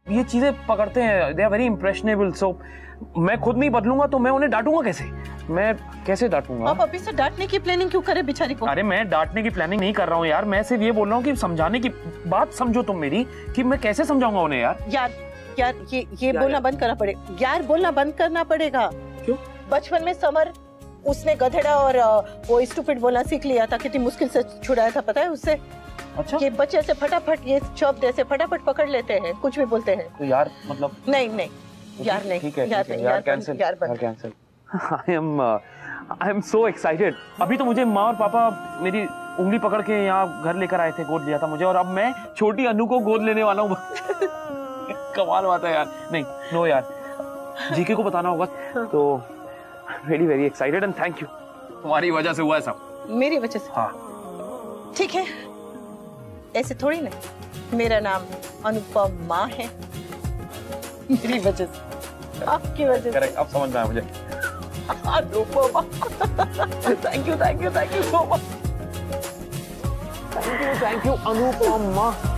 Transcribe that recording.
ये चीजें पकड़ते हैं, they are very impressionable. So मैं खुद नहीं बदलूंगा तो मैं उन्हें डांटूंगा कैसे? मैं कैसे डांटूंगा? आप अभी से डांटने की प्लानिंग क्यों करे बेचारी को? अरे मैं डांटने की प्लानिंग नहीं कर रहा हूँ यार, मैं सिर्फ ये बोल रहा हूँ कि समझाने की बात समझो तुम मेरी, कि मैं कैसे समझाऊंगा उन्हें यार। यार ये बोलना बंद करना पड़ेगा यार, बोलना बंद करना पड़ेगा। क्यों? बचपन में समर उसने गधेड़ा और वो स्टूपिड बोलना सीख लिया था, कितनी मुश्किल से छुड़ाया था पता है उससे। अच्छा, ये बच्चे से फटाफट ये शब्द ऐसे फटाफट पकड़ लेते हैं, कुछ भी बोलते हैं। तो यार मतलब नहीं यार नहीं, ठीक है यार कैंसिल, यार cancel. I am so excited. अभी तो मुझे माँ और पापा मेरी उंगली पकड़ के यहाँ घर लेकर आए थे, गोद लिया था मुझे, और अब मैं छोटी अनु को गोद लेने वाला हूँ। कमाल बात है यार। नहीं नो यार, जीके को बताना होगा। तो very very excited and thank you, तुम्हारी वजह से हुआ है सब। मेरी वजह से? हाँ ठीक है, ऐसे थोड़ी ना। मेरा नाम अनुपमा है, मेरी वजह से, आपकी वजह से। अब समझ में आया मुझे। Anupama. Thank you so much. Thank you Anupama.